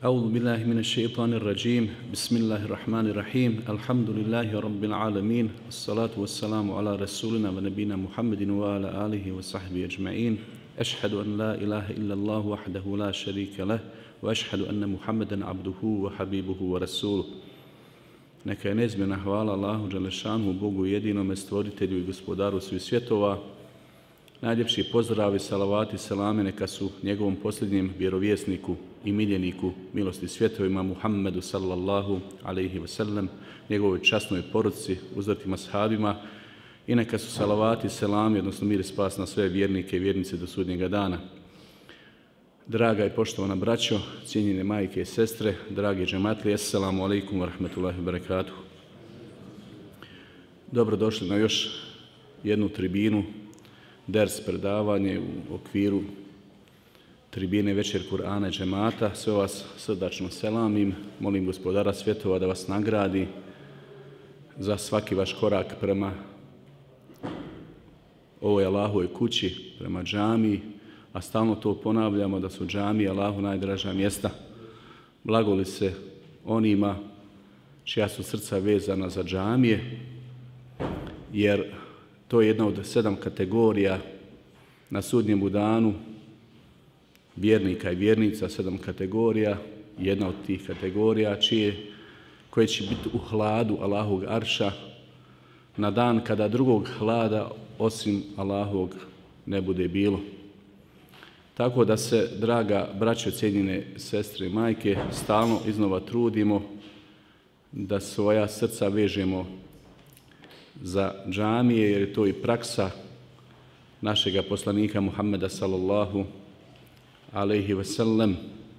أعوذ بالله من الشيطان الرجيم بسم الله الرحمن الرحيم الحمد لله رب العالمين الصلاة والسلام على رسولنا ونبينا محمد وعلى آله وصحبه أجمعين أشهد أن لا إله إلا الله وحده لا شريك له وأشهد أن محمدا عبده وحبيبه ورسوله. Neka je neizmjerna hvala Allahu dželešanu, Bogu jedinome stvoritelju i gospodaru svih svjetova. Najljepši pozdrav i salavati selame neka su njegovom posljednjem vjerovjesniku i miljeniku milosti svjetovima Muhammedu sallallahu alaihi wa sallam, njegovoj časnoj porodci, uzdatim ashabima, i neka su salavati selami, odnosno mir i spas na sve vjernike i vjernice do sudnjega dana. Draga i poštovana braćo, cijenjene majke i sestre, dragi džematlije, assalamu alaikum wa rahmatullahi wa barakatuhu. Dobrodošli na još jednu tribinu, ders predavanje u okviru tribine Večer Kur'ana i džemata. Sve vas srdačno selamim, molim gospodara svjetova da vas nagradi za svaki vaš korak prema ovoj Allahovoj kući, prema džamiji, a stalno to ponavljamo da su džamije Allahu najdraža mjesta. Blagoli se onima čija su srca vezana za džamije, jer to je jedna od 7 kategorija na sudnjemu danu vjernika i vjernica, 7 kategorija. Jedna od tih kategorija koje će biti u hladu Allahovog arša na dan kada drugog hlada osim Allahovog ne bude bilo. Tako da se, draga braćo, cijenjene sestre i majke, stalno iznova trudimo da svoja srca vežemo za džamije, jer je to i praksa našega poslanika Muhammeda sallallahu alaihi wa sallam.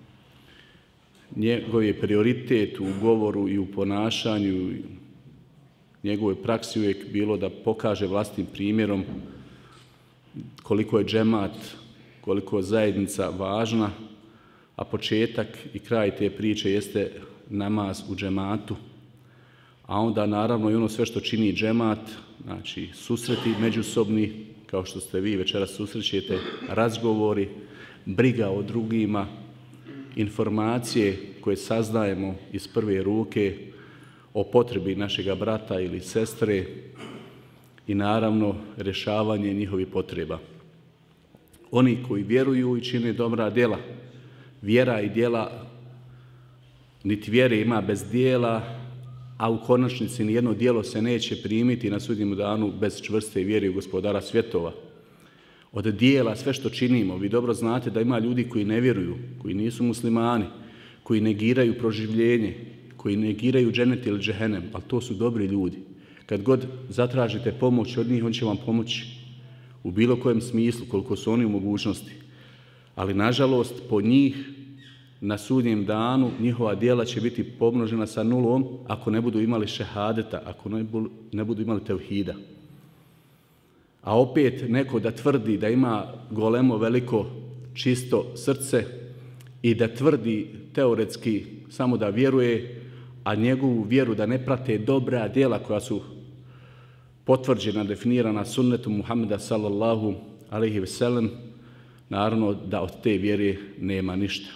Njegov je prioritet u govoru i u ponašanju, njegovoj praksi uvijek bilo da pokaže vlastnim primjerom koliko je džemat, koliko je zajednica važna, a početak i kraj te priče jeste namaz u džematu. A onda naravno i ono sve što čini džemat, znači susreti međusobni, kao što ste vi večeras susrećete, razgovori, briga o drugima, informacije koje saznajemo iz prve ruke o potrebi našega brata ili sestre i naravno rješavanje njihovih potreba. Oni koji vjeruju i čine dobra djela, vjera i djela, niti vjere ima bez djela, a u konačnici nijedno djelo se neće primiti na sudnjem danu bez čvrste vjere u gospodara svjetova. Od djela sve što činimo, vi dobro znate da ima ljudi koji ne vjeruju, koji nisu muslimani, koji negiraju proživljenje, koji negiraju dženet ili džehennem, ali to su dobri ljudi. Kad god zatražite pomoć od njih, on će vam pomoći u bilo kojem smislu, koliko su oni u mogućnosti. Ali nažalost, po njih na sudnjem danu njihova djela će biti pomnožena sa nulom ako ne budu imali šehadeta, ako ne budu imali tevhida. A opet neko da tvrdi da ima golemo veliko čisto srce i da tvrdi teoretski samo da vjeruje, a njegovu vjeru da ne prate dobra djela koja su potvrđena, definirana sunnetom Muhammeda sallallahu alaihi ve sellem, naravno da od te vjere nema ništa.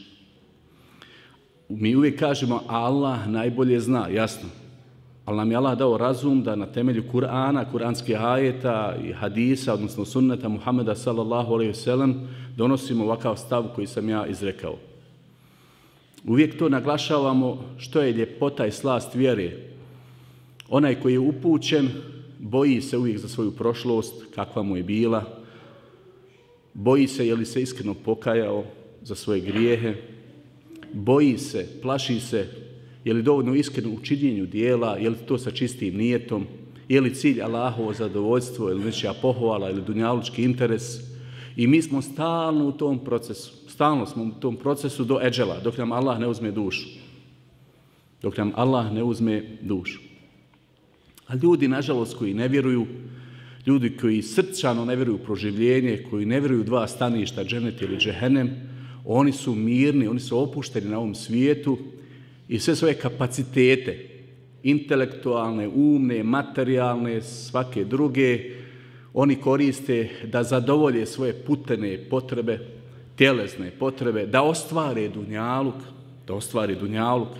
Mi uvijek kažemo Allah najbolje zna, jasno, ali nam je Allah dao razum da na temelju Kur'ana, kuranskih ajeta i hadisa, odnosno sunneta Muhammeda sallallahu alaihi ve sellem, donosimo ovakav stav koji sam ja izrekao. Uvijek to naglašavamo što je ljepota i slast vjere. Onaj koji je upućen boji se uvijek za svoju prošlost, kakva mu je bila, boji se je li se iskreno pokajao za svoje grijehe, boji se, plaši se je li dovoljno iskreno u činjenju dijela, je li to sa čistim nijetom, je li cilj Allahovo zadovoljstvo ili nečija pohvala ili dunjalučki interes. I mi smo stalno u tom procesu, stalno smo u tom procesu do eđela, dok nam Allah ne uzme dušu. Dok nam Allah ne uzme dušu. A ljudi, nažalost, koji ne vjeruju, ljudi koji srčano ne vjeruju u proživljenje, koji ne vjeruju u dva staništa, dženet ili džehennem, oni su mirni, oni su opušteni na ovom svijetu i sve svoje kapacitete, intelektualne, umne, materijalne, svake druge, oni koriste da zadovolje svoje putene potrebe, tjelesne potrebe, da ostvare dunjaluk, da ostvari dunjaluk.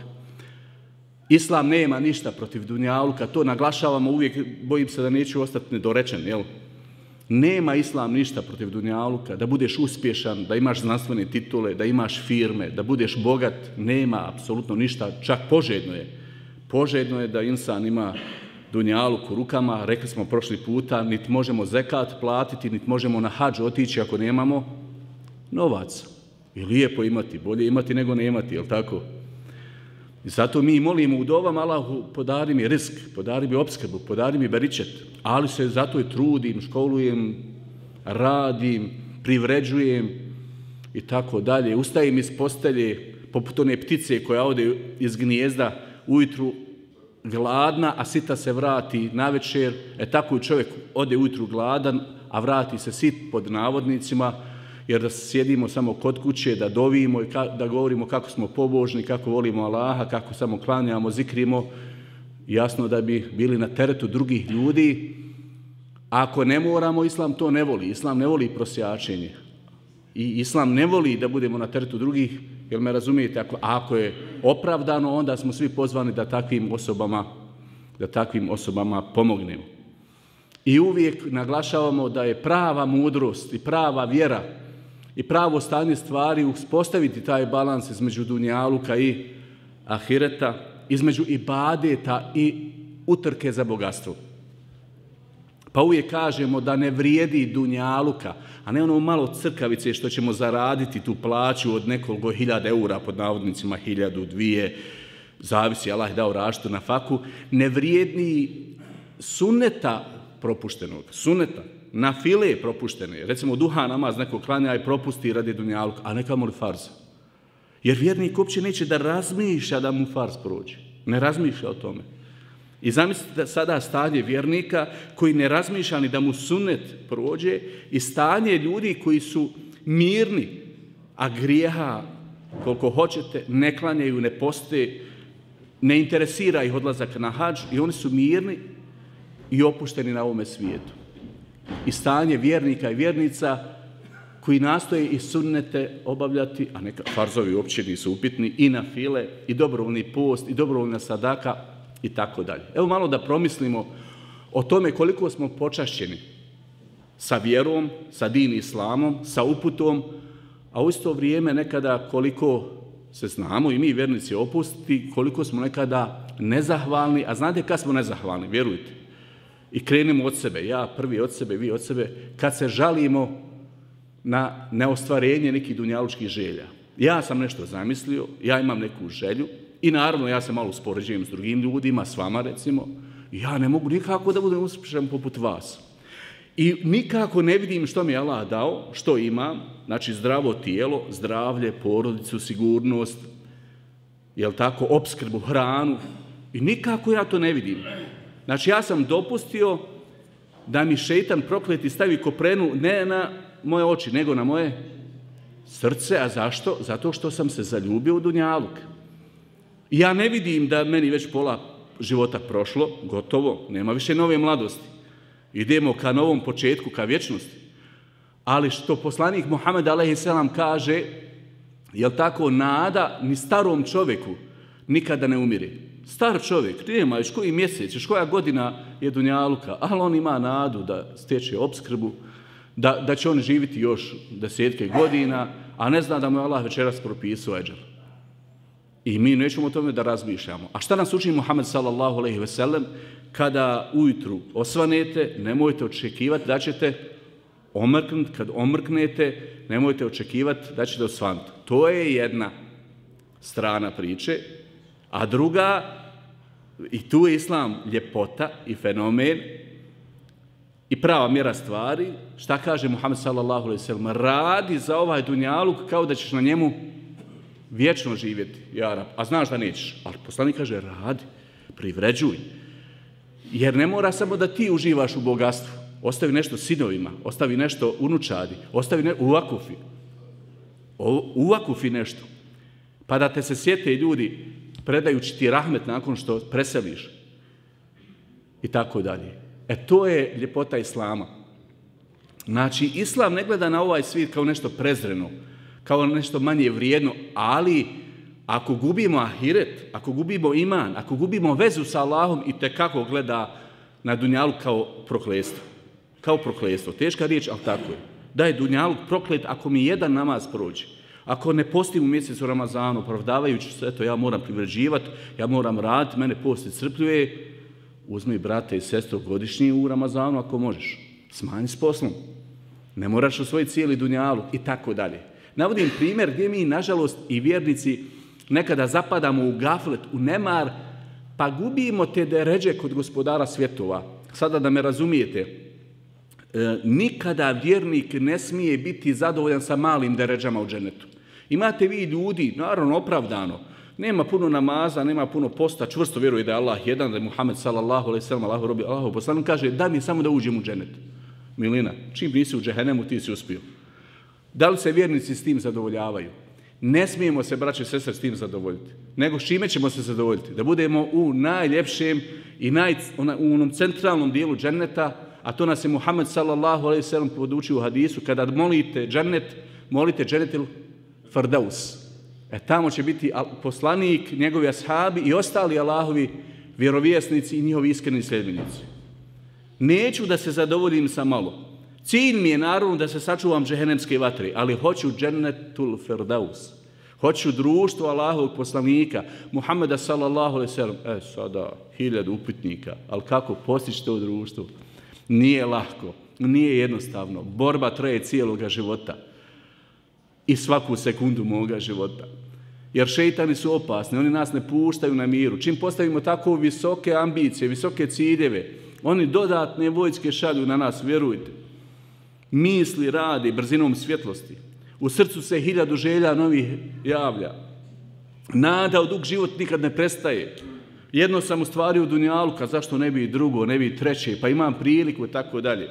Islam nema ništa protiv dunjaluka, to naglašavamo uvijek, bojim se da neću ostati nedorečen, jel? Nema Islam ništa protiv dunjaluka, da budeš uspješan, da imaš znanstvene titule, da imaš firme, da budeš bogat, nema apsolutno ništa, čak poželjno je. Poželjno je da insan ima dunjaluk u rukama, rekli smo prošli puta, niti možemo zekat platiti, niti možemo na hadž otići ako nemamo novac. I lijepo imati, bolje imati nego ne imati, jel tako? I zato mi molimo u dovama Allahu, podari mi risk, podari mi opskrbu, podari mi beričet, ali se zato i trudim, školujem, radim, privređujem i tako dalje. Ustajem iz postelje, poput one ptice koja ode iz gnijezda ujutru gladna, a sita se vrati navečer. Tako i čovjek ode ujutru gladan, a vrati se sit pod navodnicima, jer da sjedimo samo kod kuće, da dovimo i da govorimo kako smo pobožni, kako volimo Allaha, kako samo klanjamo, zikrimo, jasno da bi bili na teretu drugih ljudi. Ako ne moramo, Islam to ne voli. Islam ne voli prosjačenje. I Islam ne voli da budemo na teretu drugih, jer me razumijete, ako je opravdano, onda smo svi pozvani da takvim osobama pomognemo. I uvijek naglašavamo da je prava mudrost i prava vjera i pravo stanje stvari uspostaviti taj balans između dunjaluka i ahireta, između ibadeta i utrke za bogatstvo. Pa uvijek kažemo da ne vrijedi dunjaluka, a ne ono malo crkavice što ćemo zaraditi tu plaću od nekoliko hiljada eura, pod navodnicima 1000, 2000, zavisi, Allah je dao različitu na faku, ne vrijedi sunneta propuštenog, sunneta, na file propuštene. Recimo duha namaz neko klanja i propusti radi dunjaluka, a ne kamoli farza. Jer vjernik uopće neće da razmišlja da mu farz prođe. Ne razmišlja o tome. I zamislite sada stanje vjernika koji ne razmišlja ni da mu sunnet prođe i stanje ljudi koji su mirni, a grijeha koliko hoćete ne klanjaju, ne poste, ne interesira ih odlazak na hadž i oni su mirni i opušteni na ovome svijetu. I stanje vjernika i vjernica koji nastoje i sunnete obavljati, a neka farzovi uopće nisu upitni, i na file, i dobrovoljni post, i dobrovoljna sadaka, i tako dalje. Evo malo da promislimo o tome koliko smo počašćeni sa vjerom, sa din islamom, sa uputom, a u isto vrijeme nekada koliko se znamo i mi vjernici opustiti, koliko smo nekada nezahvalni, a znate kad smo nezahvalni, vjerujte. I krenemo od sebe, ja prvi od sebe, vi od sebe, kad se žalimo na neostvarenje nekih dunjalučkih želja. Ja sam nešto zamislio, ja imam neku želju i naravno ja se malo uspoređujem s drugim ljudima, s vama recimo, i ja ne mogu nikako da budem uspješan poput vas. I nikako ne vidim što mi je Allah dao, što imam, znači zdravo tijelo, zdravlje, porodicu, sigurnost, jel tako, opskrbu, hranu, i nikako ja to ne vidim. Znači ja sam dopustio da mi šeitan prokleti stavi koprenu ne na moje oči, nego na moje srce. A zašto? Zato što sam se zaljubio u dunjaluk. I ja ne vidim da meni već pola života prošlo, gotovo, nema više nove mladosti. Idemo ka novom početku, ka vječnosti. Ali što poslanik Muhammed a.s. kaže, jel tako, nada ni starom čovjeku nikada ne umire. Star čovjek, nema još koji mjesec, još koja godina je dunjaluka, ali on ima nadu da stječe opskrbu, da će on živjeti još desetke godina, a ne zna da mu je Allah večeras propisao eđel. I mi nećemo o tome da razmišljamo. A šta nas uči Muhammed sallallahu alejhi ve sellem? Kada ujutru osvanete, nemojte očekivati da ćete omrknuti. Kad omrknete, nemojte očekivati da ćete osvanuti. To je jedna strana priče. A druga, i tu je islam ljepota i fenomen i prava mjera stvari. Šta kaže Muhammed sallallahu alejhi ve sellem? Radi za ovaj dunjaluk kao da ćeš na njemu vječno živjeti, ja rab. A znaš da nećeš. Ali poslanik kaže radi, privređuj. Jer ne mora samo da ti uživaš u bogatstvu. Ostavi nešto sinovima, ostavi nešto unučadi, ostavi uvakufi. Uvakufi nešto. Pa da te se sjete ljudi predajući ti rahmet nakon što preseliš. I tako dalje. To je ljepota islama. Znači, islam ne gleda na ovaj svijet kao nešto prezreno, kao nešto manje vrijedno, ali Ako gubimo ahiret, ako gubimo iman, ako gubimo vezu sa Allahom, itekako gleda na dunjaluk kao prokletstvo. Kao prokletstvo. Teška riječ, ali tako je. Da je dunjaluk proklet ako mi jedan namaz prođe. Ako ne postim u mjesecu Ramazanu, opravdavajući se, eto, ja moram privređivati, ja moram raditi, mene post iscrpljuje, uzmi brate i sestro godišnji u Ramazanu ako možeš. Smanji s poslom. Ne moraš osvojiti cijeli dunjaluk i tako dalje. Navodim primjer gdje mi, nažalost, i vjernici nekada zapadamo u gaflet, u nemar, pa gubimo te deređe kod gospodara svjetova. Sada da me razumijete, nikada vjernik ne smije biti zadovoljan sa malim deređama u dženetu. Imate vi ljudi, naravno opravdano, nema puno namaza, nema puno posta, čvrsto vjeruje da je Allah jedan, da je Muhammed sallallahu alejhi ve sellem Allahu robi, Allahu poslanik, kaže da mi samo da uđem u dženet. Milina, čim nisi u džehennemu, ti si uspio. Da li se vjernici s tim zadovoljavaju? Ne smijemo se, braće i sestre, s tim zadovoljiti. Nego s čime ćemo se zadovoljiti? Da budemo u najljepšem i u onom centralnom dijelu dženneta, a to nas je Muhammed sallallahu alejhi ve sellem podučio u hadisu, kada molite džennet, molite džennetil Firdaus. Tamo će biti poslanik, njegovi ashabi i ostali Allahovi vjerovjesnici i njihovi iskreni sljedbenici. Neću da se zadovoljim sa malo. Cilj mi je naravno da se sačuvam džehennemske vatre, ali hoću džennetul Firdaus. Hoću društvo Allahovog poslanika, Muhammeda sallallahu alejhi ve sellem. Sada 1000 upitnika, ali kako postići to društvo? Nije lahko, nije jednostavno. Borba traje cijeloga života i svaku sekundu moga života. Jer šeitani su opasni, oni nas ne puštaju na miru. Čim postavimo tako visoke ambicije, visoke ciljeve, oni dodatne vojske šalju na nas, vjerujte. Misli radi brzinom svjetlosti. U srcu se 1000 želja novih javlja. Nada u dug život nikad ne prestaje. Jedno sam u stvari u dunjaluka, zašto ne bi drugo, ne bi treće, pa imam priliku i tako dalje.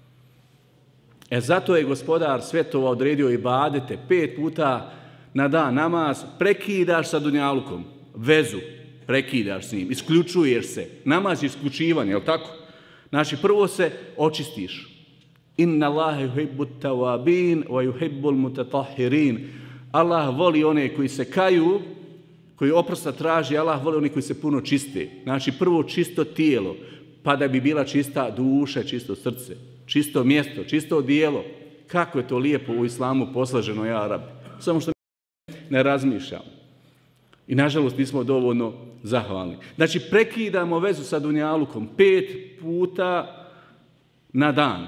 Zato je gospodar svjetova odredio ibadete 5 puta na dan namaz, prekidaš sa dunjalukom, vezu, prekidaš s njim, isključuješ se. Namaz je isključivanje, je li tako? Znači, prvo se očistiš. Inna Allahe yuhibbut tawabin wa yuhibbul mutatahhirin. Allah voli one koji se kaju, koji oprosta traži, Allah voli oni koji se puno čiste. Znači, prvo čisto tijelo, pa da bi bila čista duša, čisto srce, čisto mjesto, čisto dijelo. Kako je to lijepo u islamu poslaženo, ja Arabi. Samo što ne razmišljam. I nažalost nismo dovoljno zahvalni. Znači, prekidamo vezu sa dunjalukom 5 puta na dan.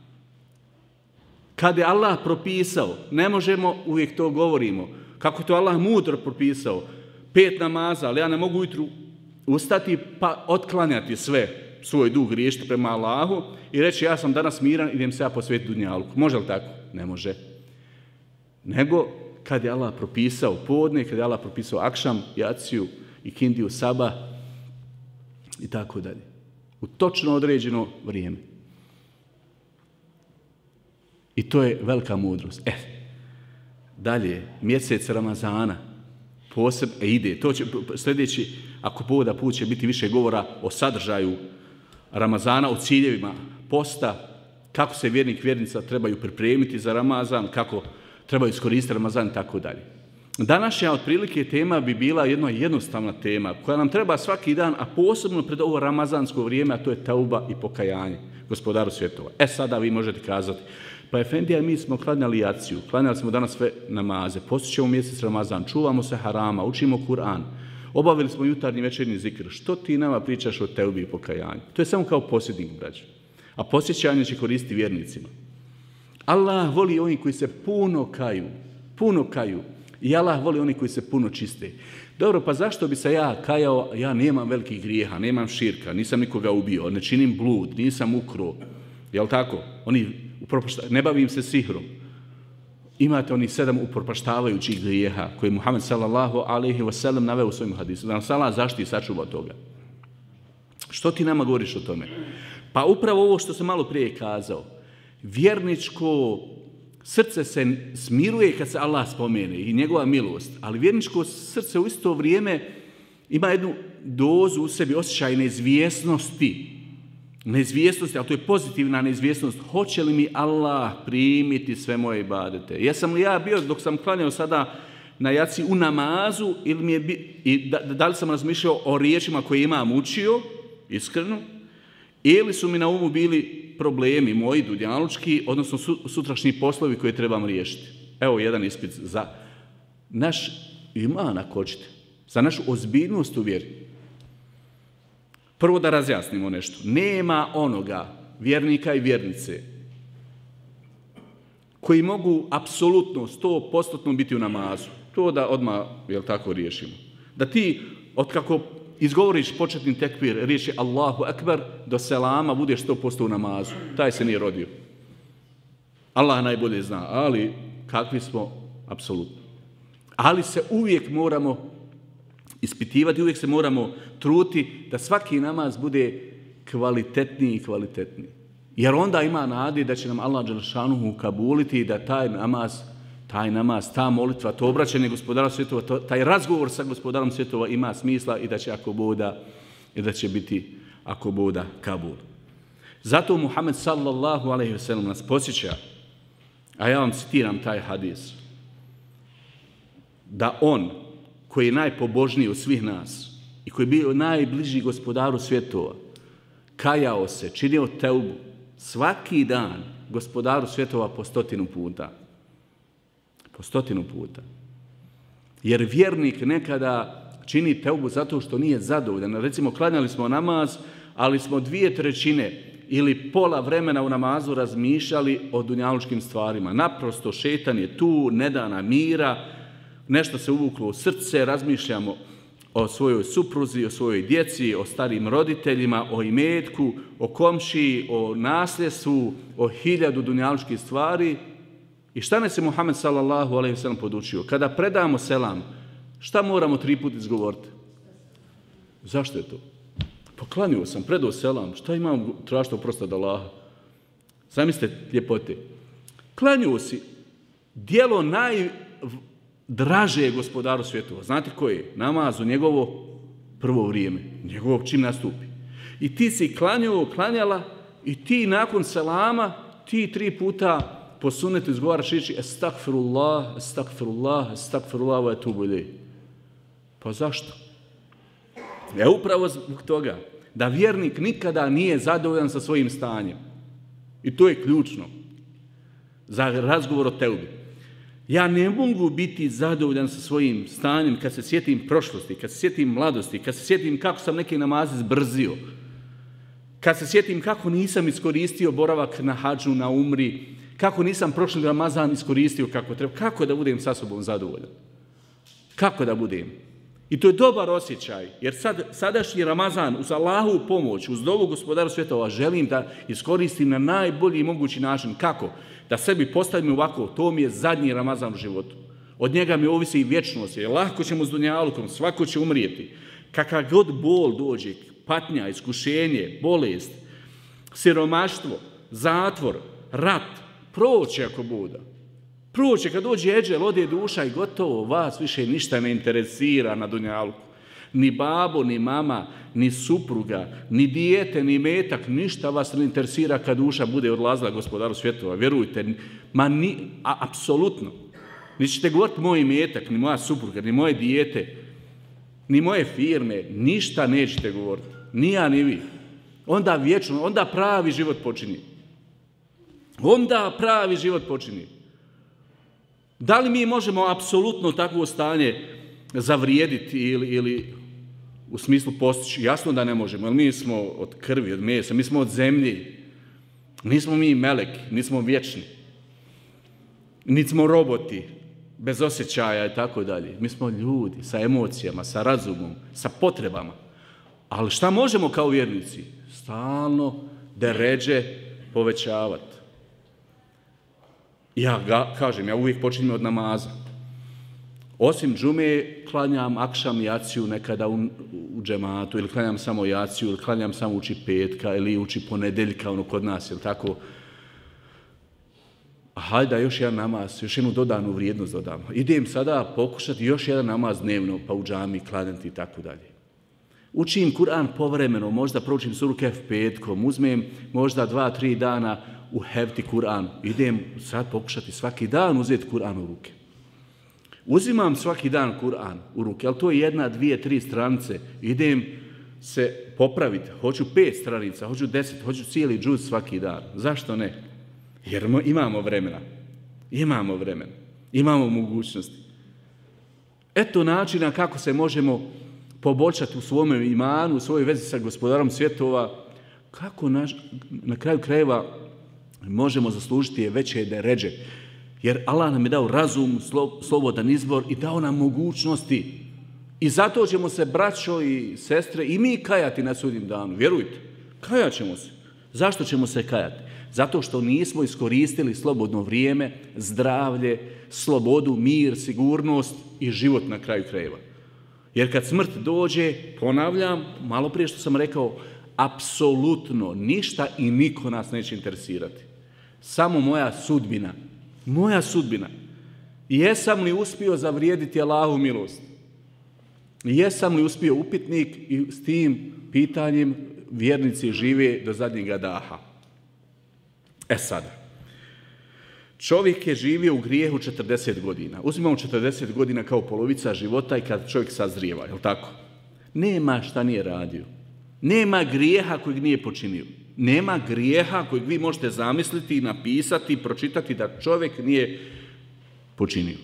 Kad je Allah propisao, ne možemo, uvijek to govorimo, kako to Allah mudro propisao, 5 namaza, ali ja ne mogu ujutru ustati pa otklanjati sve, svoj dug riješiti prema Allahu i reći ja sam danas miran, idem se ja posvetiti dunjaluku. Može li tako? Ne može. Nego kad je Allah propisao podne, kad je Allah propisao akšam, jaciju i kindiju sabah i tako dalje. U točno određeno vrijeme. I to je velika mudrost. Dalje, mjesec Ramazana, posebno ide. To će sljedeći, ako povoda put, će biti više govora o sadržaju Ramazana, o ciljevima posta, kako se vjernik, vjernica trebaju pripremiti za Ramazan, kako trebaju iskoristiti Ramazan i tako dalje. Današnja otprilike tema bi bila jedna jednostavna tema koja nam treba svaki dan, a posebno pred ovo ramazansko vrijeme, a to je tauba i pokajanje gospodaru svjetova. Sada vi možete kazati, pa efendija, mi smo klanjali jaciju, klanjali smo danas sve namaze, postićemo mjesec Ramazan, čuvamo se harama, učimo Kur'an, obavili smo jutarnji večernji zikr. Što ti nama pričaš o teubi i pokajanju? To je samo kao posljednik, braćo. A posjećanje će koristiti vjernicima. Allah voli oni koji se puno kaju. I Allah voli oni koji se puno čiste. Dobro, pa zašto bi se ja kajao? Ja nemam velikih grijeha, nemam širka, nisam nikoga ubio, ne činim blud, nisam ukro. Jel' tako? Ne bavim se sihrom. Imate oni 7 upropaštavajućih grijeha koje je Muhammed sallallahu alejhi ve sellem naveo u svojim hadisu. Da nas Allah zaštiti i sačuva toga. Što ti nama govoriš o tome? Pa upravo ovo što sam malo prije kazao. Vjerničko srce se smiruje kad se Allah spomene i njegova milost, ali vjerničko srce u isto vrijeme ima jednu dozu u sebi osjećaj neizvjesnosti. Neizvjesnosti, ali to je pozitivna neizvjesnost. Hoće li mi Allah primiti sve moje ibadete? Jesam li ja bio, dok sam klanjao sada na jaci u namazu ili da li sam razmišljao o riječima koje imam učio, iskreno, ili su mi na umu bili problemi moji dunjalučki, odnosno sutrašnji poslovi koje trebam riješiti. Evo jedan ispit za naš iman, ako hoćete, za našu ozbiljnost u vjeri. Prvo da razjasnimo nešto. Nema onoga vjernika i vjernice koji mogu apsolutno 100% biti u namazu. To da odmah, jel tako, riješimo. Da ti, otkako izgovoriš početni tekbir, riječi Allahu Ekber, do selama budeš 100% u namazu. Taj se nije rodio. Allah najbolje zna, ali kakvi smo, apsolutno. Ali se uvijek moramo ispitivati, uvijek se moramo truti da svaki namaz bude kvalitetniji i kvalitetniji. Jer onda ima nadi da će nam Allah dželešanuhu ukabuliti i da taj namaz, ta molitva, to obraćanje gospodara svjetova, taj razgovor sa gospodarom svjetova ima smisla i da će biti ako boda kabul. Zato Muhammed sallallahu alejhi ve sellem nas podsjeća, a ja vam citiram taj hadis, da on koji je najpobožniji od svih nas i koji je bio najbliži gospodaru svjetova, kajao se, činio teubu svaki dan gospodaru svjetova po 100 puta. Po 100 puta. Jer vjernik nekada čini teubu zato što nije zadovoljan. Recimo, klanjali smo namaz, ali smo 2/3 ili pola vremena u namazu razmišljali o dunjalučkim stvarima. Naprosto šetan je tu, ne da nam mira, nešto se uvuklo u srce, razmišljamo o svojoj supruzi, o svojoj djeci, o starim roditeljima, o imetku, o komšiji, o nasljedstvu, o 1000 dunjalučkih stvari. I šta nas je Muhammed sallallahu alejhi ve sellem podučio? Kada predamo selam, šta moramo 3 puta izgovoriti? Zašto je to? Poklanio sam, predao selam, šta imam tražiti oprost od Allaha? Zamislite ljepote. Klanio si, djelo najdraže gospodaru svjetova. Znate koje je? Namaz u njegovo prvo vrijeme, njegovo čim nastupi. I ti si klanjala i ti nakon selama, ti 3 puta po sunnetu izgovaraš riječi estakfirullah, estakfirullah, estakfirullah wa etubu ilejh. Pa zašto? Upravo zbog toga da vjernik nikada nije zadovoljan sa svojim stanjem. I to je ključno za razgovor o teubi. Ja ne mogu biti zadovoljan sa svojim stanjem kad se sjetim prošlosti, kad se sjetim mladosti, kad se sjetim kako sam neki namaz zbrzio, kad se sjetim kako nisam iskoristio boravak na hadžu, na umri, kako nisam prošli Ramazan iskoristio kako treba. Kako da budem sa sobom zadovoljan? Kako da budem? I to je dobar osjećaj, jer sadašnji Ramazan uz Allahovu pomoć, uz dovu gospodaru svjetova, želim da iskoristim na najbolji mogući način. Kako? Da sebi postavim ovako, to mi je zadnji Ramazan u životu. Od njega mi ovisi i vječnost, jer lahko ćemo s dunjalukom, svako će umrijeti. Kakav god bol dođe, patnja, iskušenje, bolest, siromaštvo, zatvor, rat, proće ako bude. Proće, kad dođe eđel, ode duša i gotovo, vas više ništa ne interesira na dunjaluku. Ni babo, ni mama, ni supruga, ni dijete, ni metak, ništa vas ne interesira kad duša bude odlazila gospodaru svjetova. Vjerujte, apsolutno. Ni ćete govoriti moj metak, ni moja supruga, ni moje dijete, ni moje firme, ništa nećete govoriti. Ni ja, ni vi. Onda vječno, onda pravi život počinje. Onda pravi život počinje. Da li mi možemo apsolutno takvo stanje zavrijediti ili u smislu postići? Jasno da ne možemo, jer mi smo od krvi, od mesa, mi smo od zemlji. Nismo mi meleki, nismo vječni. Niti smo roboti, bez osjećaja i tako dalje. Mi smo ljudi sa emocijama, sa razumom, sa potrebama. Ali šta možemo kao vjernici? Stalno deređe povećavati. Ja uvijek počinjem od namaza. Osim džume, klanjam akšam jaciju nekada u džematu, ili klanjam samo jaciju, ili klanjam samo uči petka, ili uči ponedeljka, ono kod nas, jel tako? Hajde, još jedan namaz, još jednu dodanu vrijednost dodamo. Idem sada pokušati još jedan namaz dnevno, pa u džami klanjati i tako dalje. Učim Kur'an povremeno, možda proučim suru Kehf petkom, uzmem možda 2-3 dana u hefti Kur'an. Idem sad pokušati svaki dan uzeti Kur'an u ruke. Uzimam svaki dan Kur'an u ruke, ali to je 1, 2, 3 stranice. Idem se popraviti. Hoću 5 stranica, hoću 10, hoću cijeli džuz svaki dan. Zašto ne? Jer imamo vremena. Imamo vremena. Imamo mogućnosti. Eto načina kako se možemo poboljšati u svome imanu, u svojoj vezi sa gospodarom svjetova, kako na kraju krajeva možemo zaslužiti veće deređe. Jer Allah nam je dao razum, slobodan izbor i dao nam mogućnosti. I zato ćemo se, braćo i sestre, i mi kajati na sudnjem danu. Vjerujte, kajat ćemo se. Zašto ćemo se kajati? Zato što nismo iskoristili slobodno vrijeme, zdravlje, slobodu, mir, sigurnost i život na kraju krajeva. Jer kad smrt dođe, ponavljam, malo prije što sam rekao, apsolutno ništa i niko nas neće interesirati. Samo moja sudbina. Moja sudbina. Jesam li uspio zavrijediti Allahu milost? Jesam li uspio upitnik i s tim pitanjem vjernici žive do zadnjega daha? Sada. Čovjek je živio u grijehu 40 godina. Uzimamo 40 godina kao polovica života i kad čovjek sazrijeva, je li tako? Nema šta nije radio. Nema grijeha kojeg nije počinio. Nema grijeha kojeg vi možete zamisliti, napisati, pročitati da čovjek nije počinio.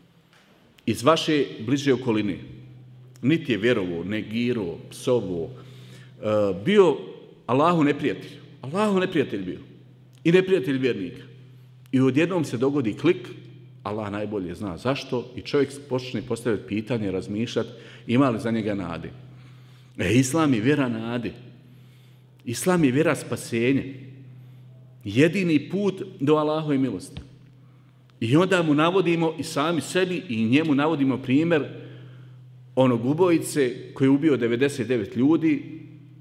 Iz vaše bliže okoline. Niti je vjerovo, negirao, psovo, bio Allahu neprijatelj. Allahu neprijatelj bio. I neprijatelj vjernika. I odjednom se dogodi klik, Allah najbolje zna zašto, i čovjek počne postaviti pitanje, razmišljati, ima li za njega nade. Islam je vjera nade. Islam je vjera spasenja. Jedini put do Allahove milosti. I onda mu navodimo i sami sebi i njemu navodimo primjer onog ubojice koji je ubio 99 ljudi.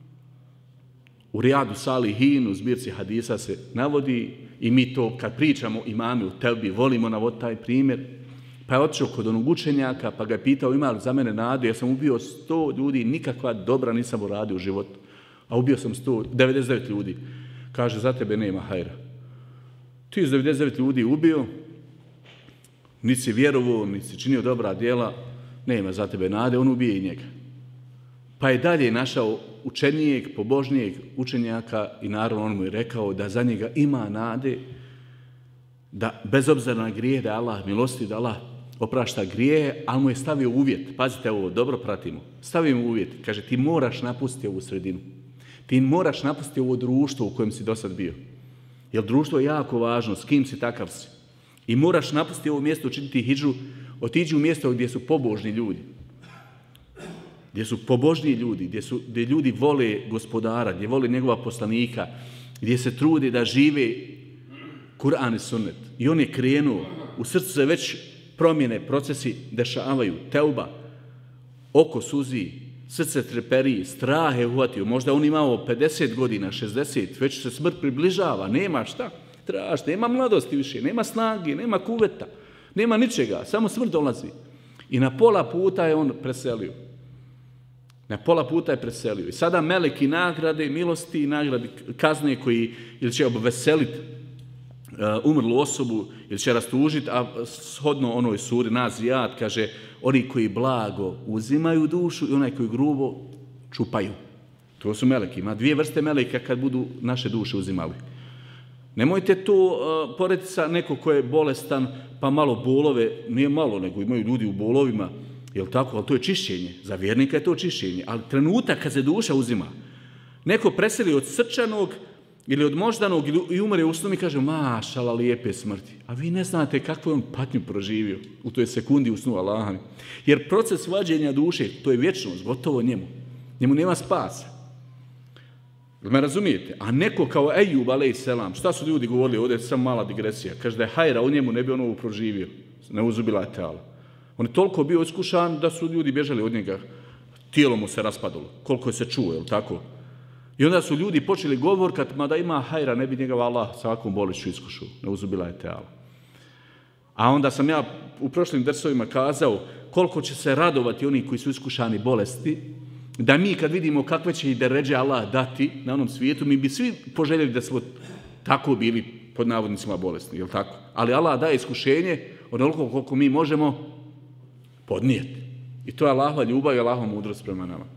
U Rijadu Salihin, u zbirci hadisa se navodi i mi to kad pričamo imami u Tevbi volimo navoditi taj primjer. Pa je otišao kod onog učenjaka pa ga je pitao ima li za mene nadu, ja sam ubio 100 ljudi, nikakva dobra nisam uradio u životu. A ubio sam 99 ljudi. Kaže, za tebe nema hajra. Ti je 99 ljudi ubio, niti si vjerovao, niti si činio dobra djela, nema za tebe nade, on ubije i njega. Pa je dalje našao učenijeg, pobožnijeg učenjaka i naravno on mu je rekao da za njega ima nade, da bez obzira na grije, da Allah milosti, da Allah oprašta grije, ali mu je stavio uvjet. Pazite ovo, dobro pratimo. Stavio mu uvjet. Kaže, ti moraš napustiti ovu sredinu. Ti moraš napustiti ovo društvo u kojem si do sad bio. Jer društvo je jako važno, s kim si takav si. I moraš napustiti ovo mjesto, učiniti hidžu, otiđi u mjesto gdje su pobožni ljudi. Gdje su pobožni ljudi, gdje ljudi vole gospodara, gdje vole njegova poslanika, gdje se trude da žive Kur'an i sunnet. I on je krenuo, u srcu se već promjene, procesi dešavaju, teuba, oko suzi, srce treperi, strah je uhvatio. Možda on imao 50 godina, 60, već se smrt približava, nema šta tražiti, nema mladosti više, nema snage, nema kuveta, nema ničega, samo smrt dolazi. I na pola puta je on preselio. Na pola puta je preselio. I sada meleki nagrade, milosti i nagrade kazne koji ili će obveseliti umrlu osobu ili će rastužiti, a shodno onoj suri Nazijat kaže oni koji blago uzimaju dušu i onaj koji grubo čupaju. To su meleki. Ima dvije vrste meleka kad budu naše duše uzimali. Nemojte to porediti sa neko ko je bolestan pa malo bolove, nije malo nego imaju ljudi u bolovima, jel tako, ali to je čišćenje. Za vjernika je to čišćenje, ali trenutak kad se duša uzima, neko preseli od srčanog ili od moždanog i umre u snu i kaže mašala lijepe smrti. A vi ne znate kakvu je on patnju proživio u toj sekundi u snu Allaha. Jer proces vađenja duše, to je vječnost, gotovo njemu. Njemu nema spasa. Me razumijete? A neko kao Ejub alejselam, šta su ljudi govorili, ovdje je samo mala digresija, kaže da je hajra u njemu ne bi on ovo proživio. Ne uzubila je teala. On je toliko bio iskušan da su ljudi bježali od njega. Tijelo mu se raspadalo. Koliko je se čuo, je li tako? I onda su ljudi počeli govor kad mada ima hajra ne bi njega Allah svakom bolešću iskušao. Ne uzubila je teala. A onda sam ja u prošlim drsovima kazao koliko će se radovati oni koji su iskušani bolesti, da mi kad vidimo kakve će i deređe Allah dati na onom svijetu, mi bi svi poželjeli da smo tako bili pod navodnicima bolesni, je li tako? Ali Allah daje iskušenje onoliko koliko mi možemo podnijeti. I to je Allahova ljubav i Allahova mudrost prema nama.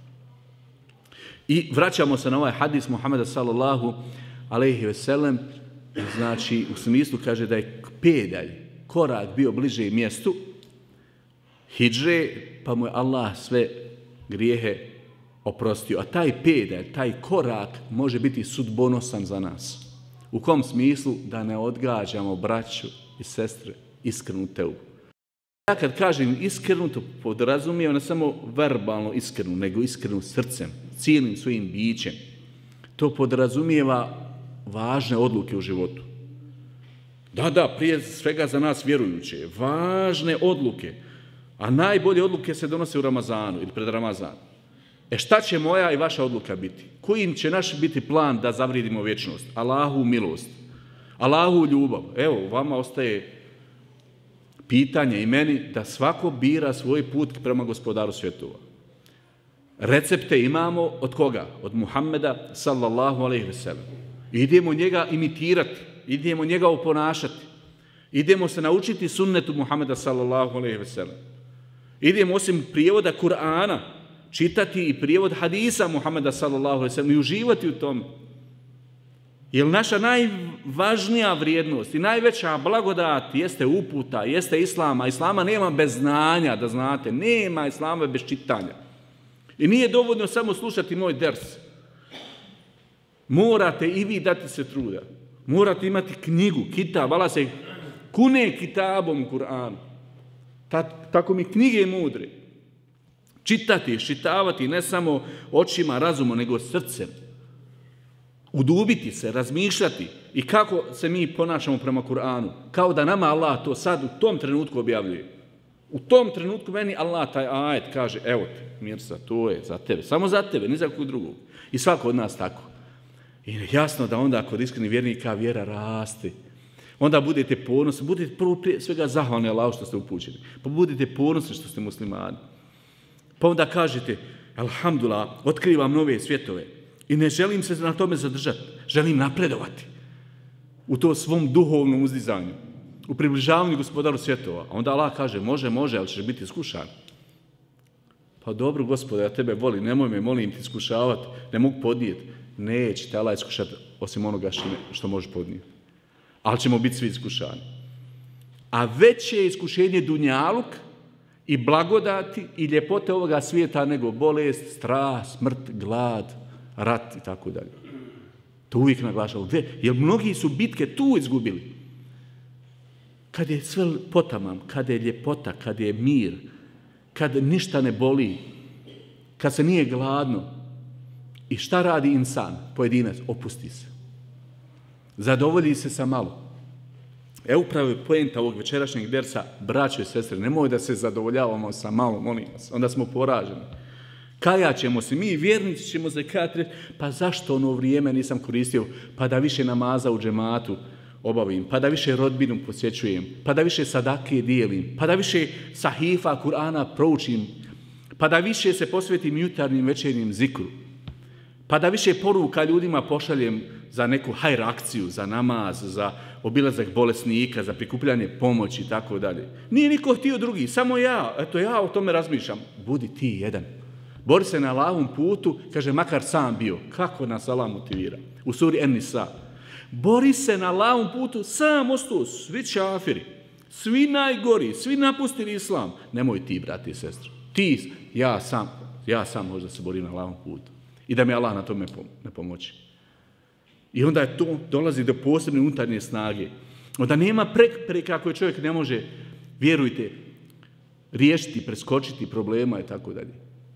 I vraćamo se na ovaj hadis Muhameda sallallahu alejhi ve sellem, znači u smislu kaže da je pedalj, korak bio bliže mjestu hidže, pa mu je Allah sve grijehe oprostio. A taj pedalj, taj korak može biti sudbonosan za nas. U kom smislu? Da ne odgađamo braću i sestre iskrenu teubu. Ja kad kažem iskrenu, to podrazumijem ne samo verbalno iskrenu, nego iskrenu srcem, cijelim svojim bićem. To podrazumijeva važne odluke u životu. Da, prije svega za nas vjerujuće. Važne odluke. A najbolje odluke se donose u Ramazanu ili pred Ramazan. Šta će moja i vaša odluka biti? Kojim će naš biti plan da zavridimo vječnost? Allahu milost. Allahu ljubav. Evo, vama ostaje pitanje i meni da svako bira svoj put prema gospodaru svjetova. Recepte imamo od koga? Od Muhammeda sallallahu alejhi ve sellem. Idemo njega imitirati, idemo njega oponašati, idemo se naučiti sunnetu Muhammeda sallallahu alejhi ve sellem. Idemo osim prijevoda Kur'ana čitati i prijevod hadisa Muhammeda sallallahu alejhi ve sellem i uživati u tom. Jer naša najvažnija vrijednost i najveća blagodat jeste uputa, jeste islama. Islama nema bez znanja, da znate. Nema islama bez čitanja. I nije dovoljno samo slušati moj ders. Morate i vi dati se truda. Morate imati knjigu, kitab. Allah se kune kitabom Kur'anu. Tako mi knjige mudre. Čitati, šitavati ne samo očima, razumom, nego srcem. Udubiti se, razmišljati i kako se mi ponašamo prema Kur'anu. Kao da nama Allah to sad u tom trenutku objavljuje. U tom trenutku meni Allah taj ajet kaže, evo te, Mirsa, to je za tebe. Samo za tebe, ni za kog drugog. I svako od nas tako. I jasno da onda kod iskrenih vjernika vjera raste. Onda budete ponosni, budete prvo prije svega zahvalni Allahu što ste upućeni. Pa budete ponosni što ste muslimani. Pa onda kažete, alhamdulillah, otkrivam nove svjetove. I ne želim se na tome zadržati. Želim napredovati u to svom duhovnom uzdizanju, u približavanju gospodaru svjetova. A onda Allah kaže, može, ali ćeš biti iskušan. Pa dobro, Gospode, ja tebe volim, nemoj me, molim ti iskušavati, ne mogu podnijeti. Neće te Allah iskušati osim onoga što može podnijeti. Ali ćemo biti svi iskušani. A veće je iskušenje dunjaluk i blagodati i ljepote ovoga svijeta nego bolest, strah, smrt, glad, rat i tako dalje. To uvijek naglašavam. Jer mnogi su bitke tu izgubili. Kad je sve potamam, kad je ljepota, kad je mir, kad ništa ne boli, kad se nije gladno. I šta radi insan, pojedinac? Opusti se. Zadovolji se sa malo. Upravo je poenta ovog večerašnjeg dersa, braćo i sestre, nemoj da se zadovoljavamo sa malo, molim vas. Onda smo poraženi. Kajat ćemo se, mi vjernici ćemo se kajati, pa zašto ono vrijeme nisam koristio, pa da više namaza u džematu obavim, pa da više rodbinu posjećujem, pa da više sadake dijelim, pa da više sahifa Kur'ana proučim, pa da više se posvetim jutarnjim večernjim zikru, pa da više poruka ljudima pošaljem za neku hajr akciju, za namaz, za obilazak bolesnika, za prikupljanje pomoći i tako dalje. Nije niko htio drugi, samo ja. Eto, ja o tome razmišljam. Budi ti jedan. Bori se na Allahovom putu, kaže, makar sam bio. Kako nas Allah motivira? U suri En-Nisa. Bori se na Allahovom putu, sam ostao, svi čafiri, svi najgori, svi napustili islam. Nemoj ti, brati i sestri. Ti, ja sam možda se borim na Allahovom putu. I da mi Allah na tome ne pomoći. I onda je to dolazi do posebne unutarnje snage. Onda nema prepreka koje čovjek ne može, vjerujte, riješiti, preskočiti problema i tako dalje.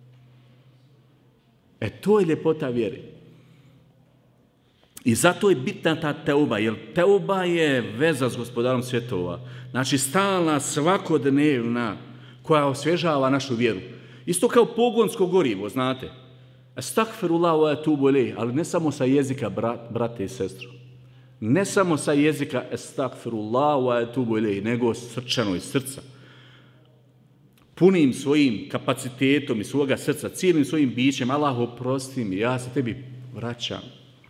To je ljepota vjere. I zato je bitna ta teuba, jer teuba je veza s gospodarom svjetova. Znači stalna, svakodnevna, koja osvježava našu vjeru. Isto kao pogonsko gorivo, znate. Astaghfirullah wa atubu ilejh, ali ne samo sa jezika, brate i sestru. Ne samo sa jezika astaghfirullah wa atubu ilejh, nego srčano iz srca. Punim svojim kapacitetom i svoga srca, cijelim svojim bićem, Allah oprosti mi, ja se tebi vraćam.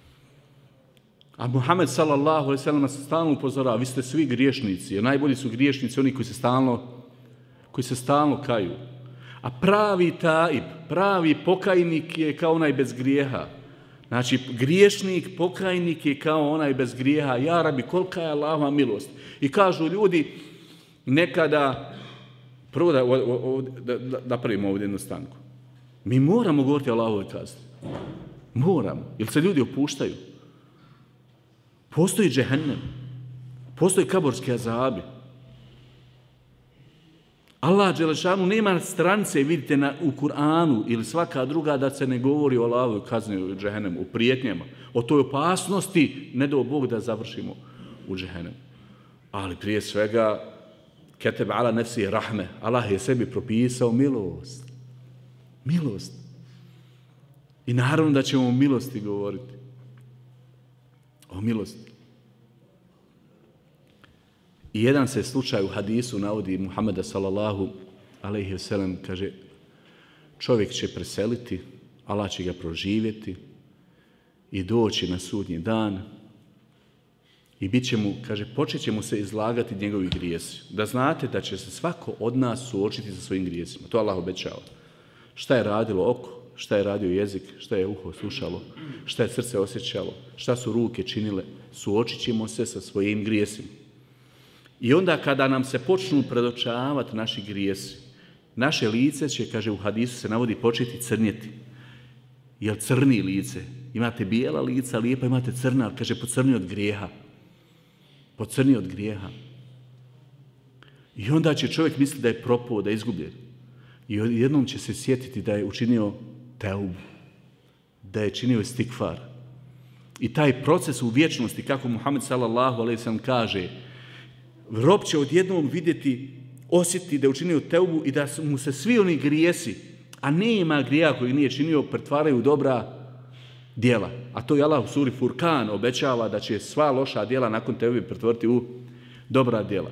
A Muhammed sallallahu alejhi ve sellem se stalno upozorava, vi ste svi griješnici, jer najbolji su griješnici oni koji koji se stalno kaju. A pravi taib, pravi pokajnik je kao onaj bez grijeha. Znači, griješnik, pokajnik je kao onaj bez grijeha. Ja rabi, kolika je Allahova milost. I kažu ljudi, nekada, prvo da napravimo ovdje jednu stanku. Mi moramo govoriti o Allahovoj kazni. Moramo, jer se ljudi opuštaju. Postoji džehennem, postoji kaborski azabi. Allah dželešanu nema stranice, vidite, u Kur'anu ili svaka druga da se ne govori o Allahovoj kazni u džehennemu, o prijetnjama, o toj opasnosti, ne dao Bog da završimo u džehennemu. Ali prije svega, ketebe ala nefsi rahme, Allah je sebi propisao milost. Milost. I naravno da ćemo o milosti govoriti. O milosti. I jedan se slučaj u hadisu navodi Muhameda sallallahu alejhi ve sellem, kaže, čovjek će preseliti, Allah će ga proživjeti i doći na sudnji dan i bit će mu, kaže, počet će mu se izlagati njegovi grijesi. Da znate da će se svako od nas suočiti sa svojim grijesima. To Allah obećava. Šta je radilo oko, šta je radio jezik, šta je uho slušalo, šta je srce osjećalo, šta su ruke činile, suočit ćemo se sa svojim grijesima. I onda kada nam se počnu predočavati naši grijesi, naše lice će, kaže u hadisu se navodi, početi crnjeti. Jel crni lice? Imate bijela lica, lijepa, imate crna, ali kaže pocrni od grijeha. Pocrni od grijeha. I onda će čovjek misliti da je propao, da je izgubljen. I jednom će se sjetiti da je učinio teubu, da je činio istikfar. I taj proces u vječnosti, kako Muhammed sallallahu alejhi ve sellem kaže, rob će odjednom vidjeti, osjetiti da je učinio teubu i da mu se svi oni grijesi, a nema grija koji nije činio, pretvaraju u dobra djela. A to je Allah u suri Furkan obećava da će sva loša djela nakon teubi pretvoriti u dobra djela.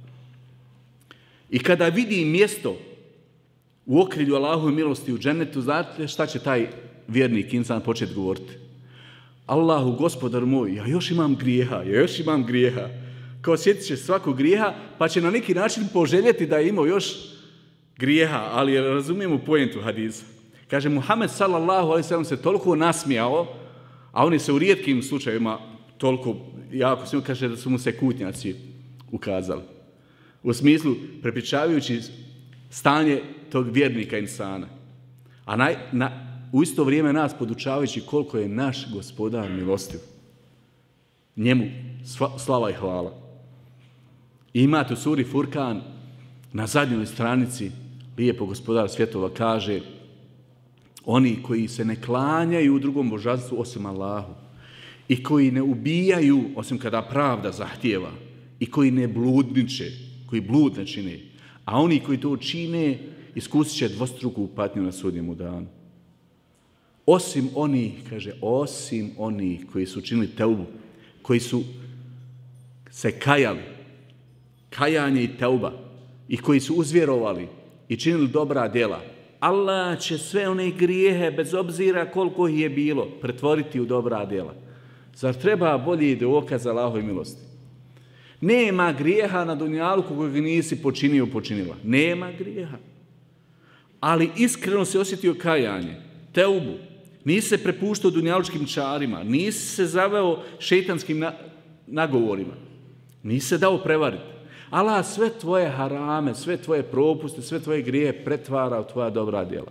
I kada vidi mjesto u okrilju Allahove milosti u džennetu, znate šta će taj vjernik insan početi govoriti? Allahu, gospodar moj, ja još imam grijeha. Kao sjetit će svakog grijeha, pa će na neki način poželjeti da je imao još grijeha, ali razumijemo pojentu hadisa. Kaže, Muhammed sallallahu alejhi ve sellem se toliko nasmijao, a oni se u rijetkim slučajevima toliko jako smijao, kaže da su mu se kutnjaci ukazali. U smislu, prepričavajući stanje tog vjernika insana. A u isto vrijeme nas podučavajući koliko je naš gospodar milostiv. Njemu slava i hvala. I imate u suri Furkan na zadnjoj stranici lijepo gospodar svjetova kaže oni koji se ne klanjaju u drugom božanstvu osim Allahu i koji ne ubijaju osim kada pravda zahtijeva i koji ne bludniče, koji blud ne čine, a oni koji to čine iskusit će dvostruku patnju na sudnjemu danu. Osim oni, kaže, osim oni koji su činili teubu, koji su se kajali, kajanje i teuba, i koji su uzvjerovali i činili dobra djela, Allah će sve one grijehe, bez obzira koliko ih je bilo, pretvoriti u dobra djela. Zar treba bolji dokaz Allahove milosti? Nema grijeha na dunjaluku kojeg nisi počinio, počinila. Nema grijeha. Ali iskreno se osjetio kajanje, teubu. Nisi se prepuštao dunjalučkim čarima, nisi se zaveo šejtanskim nagovorima, nisi se dao prevariti. Allah sve tvoje harame, sve tvoje propuste, sve tvoje grijehe pretvara u tvoja dobra djela.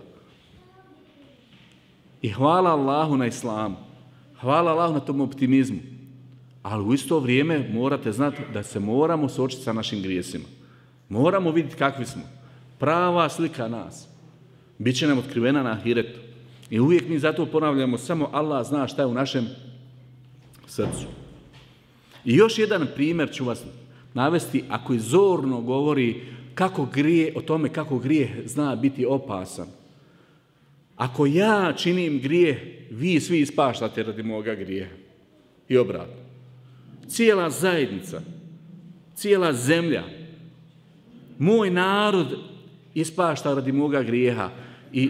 I hvala Allahu na islamu, hvala Allahu na tom optimizmu, ali u isto vrijeme morate znati da se moramo suočiti sa našim grijesima. Moramo vidjeti kakvi smo. Prava slika nas. Biće nam otkrivena na ahiretu. I uvijek mi zato ponavljamo, samo Allah zna šta je u našem srcu. I još jedan primjer ću vas navesti, ako zorno govori o tome kako grijeh zna biti opasan. Ako ja činim grijeh, vi svi ispaštate radi moga grijeha. I obratno. Cijela zajednica, cijela zemlja, moj narod ispašta radi moga grijeha. I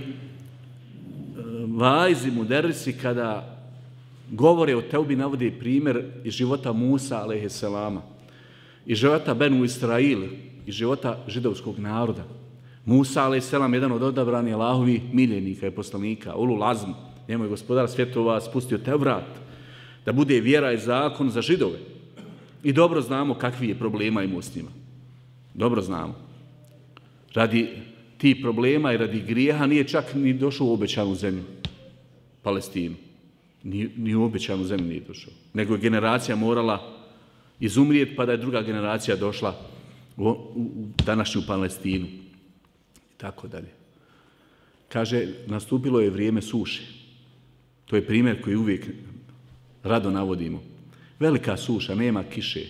vajzi, muderisi, kada govore o teubi, navodi primjer iz života Musa, alejhisselama, iz života Benu Israil, iz života židovskog naroda. Musa a.s. jedan od odabranih Allahovih miljenika i poslanika, ulul azm, njemu je gospodar svjetova spustio Tevrat, da bude vjera i zakon za Židove. I dobro znamo kakvi je problema imao s njima. Dobro znamo. Radi tih problema i radi grijeha nije čak ni došao u obećanu zemlju, Palestinu. Ni u obećanu zemlju nije došao. Nego je generacija morala izumrijeti pa da je druga generacija došla u današnju Palestinu. I tako dalje. Kaže, nastupilo je vrijeme suše. To je primjer koji uvijek rado navodimo. Velika suša, nema kiše.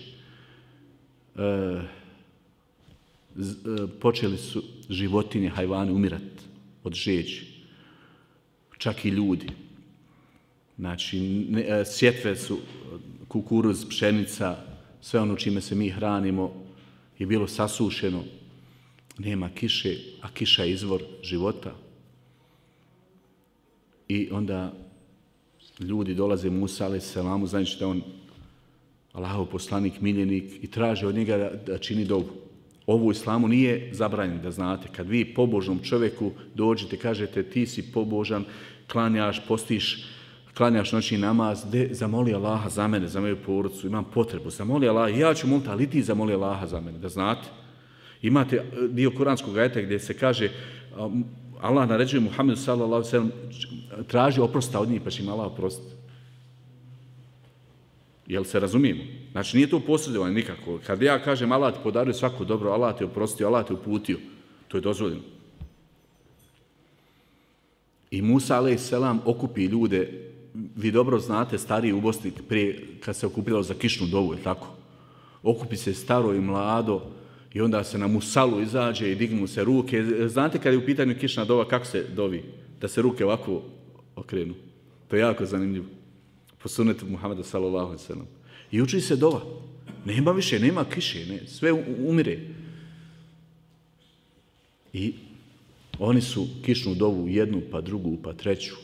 Počeli su životinje, hajvani umirati od žeđi. Čak i ljudi. Znači, sjetve su kukuruz, pšenica, sve ono čime se mi hranimo je bilo sasušeno. Nema kiše, a kiša je izvor života. I onda ljudi dolaze Musa a.s. znajući da on Allahov poslanik, miljenik i traže od njega da čini dovu. Ovo u islamu nije zabranjeno, da znate. Kad vi pobožnom čovjeku dođete, kažete ti si pobožan, klanjaš, postiš, klanjaš noćni namaz, zamoli Allaha za mene, za moju porodicu, imam potrebu, zamoli Allaha, ja ću moliti, ali ti zamoli Allaha za mene, da znate. Imate dio kuranskog ajeta gdje se kaže Allah naređuje Muhammedu sallallahu alejhi ve sellem traži oprosta od njih pa će im Allah oprostiti. Jel se razumijemo? Znači nije to posredovanje nikako. Kad ja kažem Allah ti podario svako dobro, Allah te oprostio, Allah te uputio, to je dozvoljeno. I Musa a.s. okupi ljude, vi dobro znate stariji u Bosni prije kad se okupilo za kišnu dovu, je tako? Okupi se staro i mlado i onda se na musalu izađe i dignu se ruke. Znate kad je u pitanju kišna dova, kako se dovi? Da se ruke ovako okrenu. To je jako zanimljivo. Po sunnetu Muhammeda sallallahu alejhi ve sellem. I uči se dova. Nema više, nema kiše, ne, sve umire. I oni su kišnu dovu jednu, pa drugu, pa treću.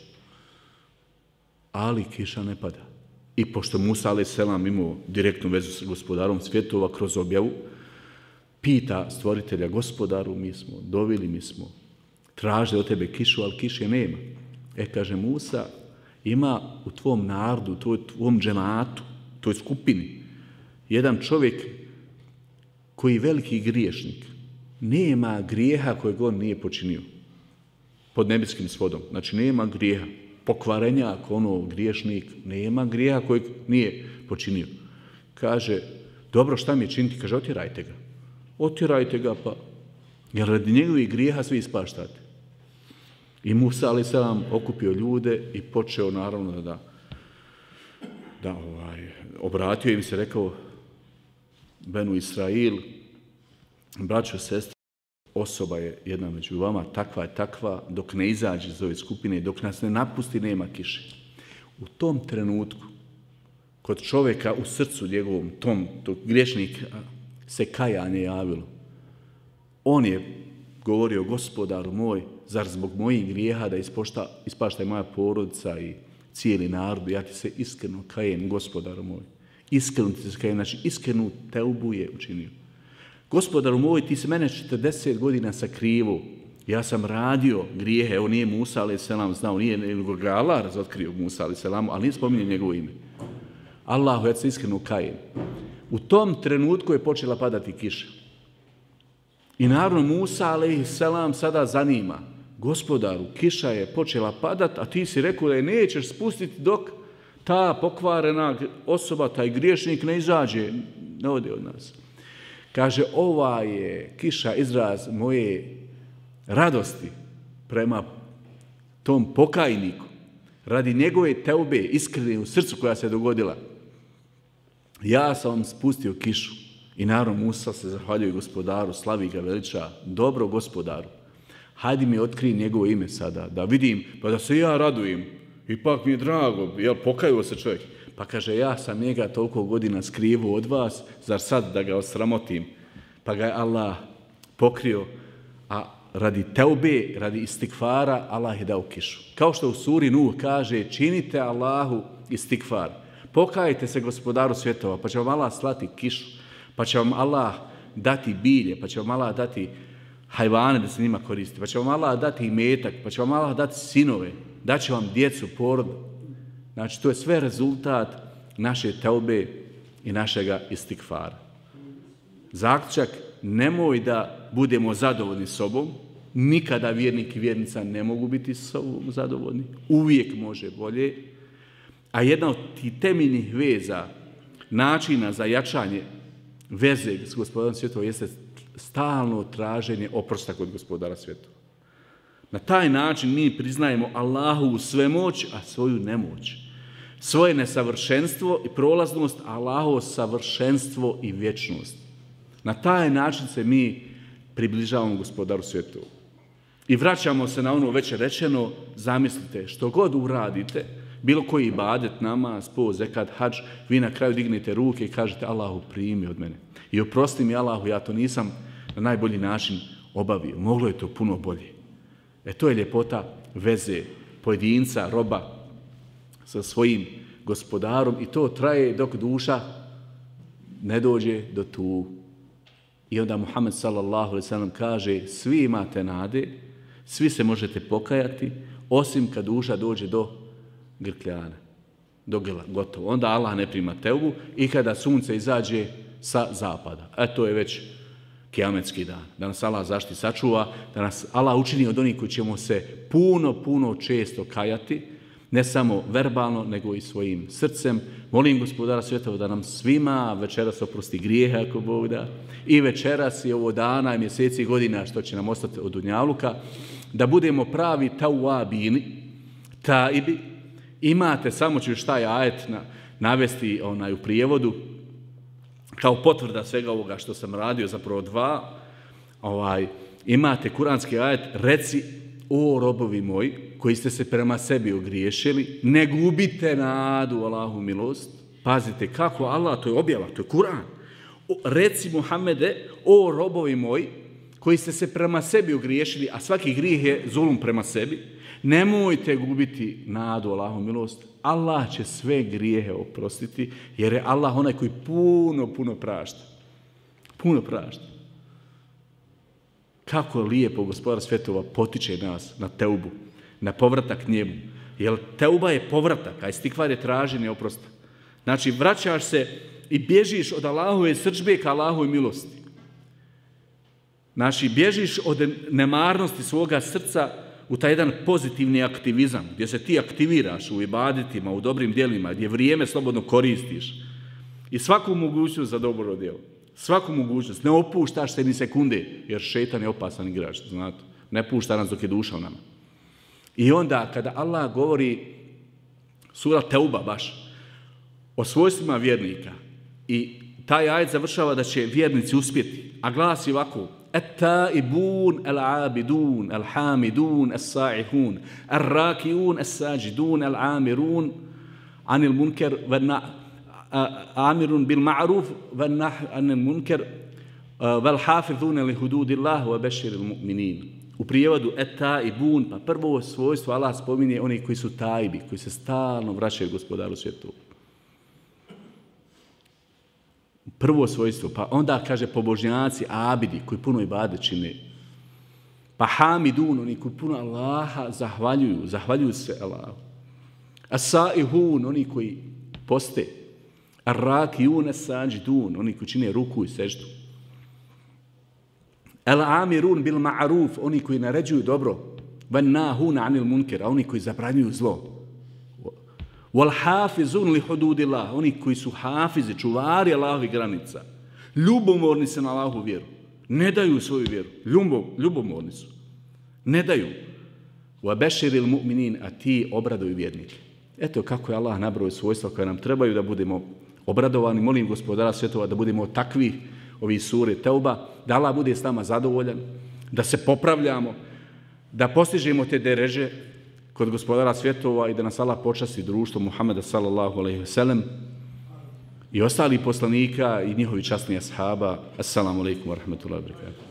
Ali kiša ne pada. I pošto Musa a.s. imao direktnu vezu s gospodarom svjetova kroz objavu, pita stvoritelja, gospodaru, mi smo dovili, mi smo tražili od tebe kišu, ali kiše nema. Kaže Musa, ima u tvom narodu, u tvom džematu, toj skupini, jedan čovjek koji je veliki griješnik. Nema grijeha kojeg on nije počinio pod nebeskim svodom. Znači nema grijeha. Pokvarenjak, griješnik, nema grijeha kojeg nije počinio. Kaže, dobro, šta mi je činiti? Kaže, otjerajte ga. Otjerajte ga, pa jer radi njegovih grijeha svi ispaštate. I Musa a.s. okupio ljude i počeo naravno da obratio im se, rekao Benu Israil, braćo, sestre, osoba je jedna među vama, takva je takva, dok ne izađe iz ove skupine, dok nas ne napusti, nema kiše. U tom trenutku, kod čovjeka u srcu njegovom, tog griješnika, se kajanje javilo. On je govorio, gospodaru moj, zar zbog mojih grijeha da ispašta moja porodica i cijeli narod, ja ti se iskreno kajem, gospodaru moj. Iskreno ti se kajem, znači iskrenu teubu je učinio. Gospodaru moj, ti si mene 40 godina sakrivo, ja sam radio grijehe, evo nije Musa a.s. znao, nije ga Allah razotkrio Musa a.s. ali nije spominje njegovo ime. Allahu, ja se iskreno kajem. U tom trenutku je počela padati kiša. I naravno Musa a.s. sada zanima, gospodaru, kiša je počela padati, a ti si rekao da je nećeš spustiti dok ta pokvarena osoba, taj griješnik ne izađe, ne ode od nas. Kaže, ova je kiša izraz moje radosti prema tom pokajniku, radi njegove teube iskrene u srcu koja se dogodila. Ja sam vam spustio kišu i naravno Musa se zahvaljuje gospodaru, slavi ga, veliča, dobro gospodaru. Hajde mi otkrij njegovo ime sada, da vidim, pa da se ja radujem. Ipak mi je drago, jel, pokajao se čovjek. Pa kaže, ja sam njega toliko godina skrivao od vas, zar sad da ga osramotim? Pa ga je Allah pokrio, a radi teube, radi istikfara, Allah je dao kišu. Kao što u suri Nuh kaže, činite Allahu istikfar. Pokajte se gospodaru svjetova, pa će vam Allah slati kišu, pa će vam Allah dati bilje, pa će vam Allah dati hajvane da se njima koristi, pa će vam Allah dati imetak, pa će vam Allah dati sinove, daće vam djecu, porodu. Znači, to je sve rezultat naše teube i našega istikfara. Zaključak, nemoj da budemo zadovoljni sobom, nikada vjernik i vjernica ne mogu biti sobom zadovoljni, uvijek može bolje, a jedna od tih temeljnih veza, načina za jačanje veze s gospodarom svjetova jeste stalno traženje oprosta kod gospodara svjetova. Na taj način mi priznajemo Allahovu svemoć, a svoju nemoć. Svoje nesavršenstvo i prolaznost, a Allahovo savršenstvo i vječnost. Na taj način se mi približavamo gospodaru svjetova. I vraćamo se na ono već rečeno, zamislite, što god uradite, bilo koji ibadet, namaz, post, zekat, hadž, vi na kraju dignete ruke i kažete Allahu primi od mene. I oprosti mi Allahu, ja to nisam na najbolji način obavio. Moglo je to puno bolje. To je ljepota veze pojedinca, roba sa svojim gospodarom i to traje dok duša ne dođe do tu. I onda Muhammed sallallahu alejhi ve sellem kaže, svi imate nade, svi se možete pokajati, osim kad duša dođe do grkljana, do grla, gotovo. Onda Allah ne prima teubu i kada sunce izađe sa zapada. To je već kijametski dan. Da nas Allah zaštiti sačuva, da nas Allah učini od onih koji ćemo se puno često kajati, ne samo verbalno, nego i svojim srcem. Molim gospodara svjetova da nam svima večeras oprosti grijehe, ako Bog da, i večeras i ovo dana i mjeseci i godina što će nam ostati od dunjaluka, da budemo pravi tauabini, taibi. Imate, samo ću šta je ajet navesti u prijevodu, kao potvrda svega ovoga što sam radio, zapravo dva, imate kuranski ajet, reci, o robovi moji, koji ste se prema sebi ogriješili, ne gubite nadu Allahu milost. Pazite kako Allah, to je objava, to je Kuran. Reci Muhammede, o robovi moji, koji ste se prema sebi ogriješili, a svaki grijeh je zulum prema sebi, nemojte gubiti nadu Allahu milost. Allah će sve grijehe oprostiti, jer je Allah onaj koji puno prašta. Puno prašta. Kako lijepo gospodar svjetova potiče nas na teubu, na povratak njemu. Jer teuba je povratak, a istikvar je traženje oprosta. Znači, vraćaš se i bježiš od Allahove srdžbe ka Allahove milosti. Znači, bježiš od nemarnosti svoga srca u taj jedan pozitivni aktivizam, gdje se ti aktiviraš u ibaditima, u dobrim djelima, gdje vrijeme slobodno koristiš i svaku mogućnost za dobro djelo. Svaku mogućnost. Ne opuštaš se ni sekunde, jer šejtan je opasan igrač, znate. Ne pušta nas dok je duša u nama. I onda, kada Allah govori, sura Teuba baš, o svojstvima vjernika, i taj ajet završava da će vjernici uspjeti, a glasi ovako, التائبون العابدون الحامدون السائحون الراكعون الساجدون العامرون عن المنكر عامر بالمعروف والنهي عن المنكر والحافظون لحدود الله وبشر المؤمنين. U prijevodu taibun, pa prvo svojstvo Allah spominje oni koji su tajbi, koji se stalno vraćaju gospodaru svijetu. Prvo svojstvo, pa onda kaže pobožnjaci, abidi, koji puno ibadet čine. Pa hamidun, oni koji puno Allaha zahvaljuju se Allahu. Asaihun, oni koji poste. Arrakijun, asađidun, oni koji čine ruku i seždu. El amirun bil ma'ruf, oni koji naređuju dobro. Van nahuna anil munker, oni koji zabranjuju zlo. Wal hafizun li hududillah, oni koji su hafizi, čuvari Allahovih granica. Ljubomorni se na Allahovu vjeru. Ne daju svoju vjeru. Ljubomorni su. Ne daju. Wa bashiril mu'minin, a ti obraduju vjernike. Eto kako je Allah nabrojio svojstva koje nam trebaju da budemo obradovani. Molim gospodara svjetova da budemo takvi ovih sure Teuba, da Allah bude s nama zadovoljan, da se popravljamo, da postižemo te dereže kod gospodara svjetova i da nas Allah počasti društvo Muhammeda sallallahu alejhi ve sellem i ostalih poslanika i njihovi časni ashaba. Assalamu alaikum wa rahmatullahi wa barakatuh.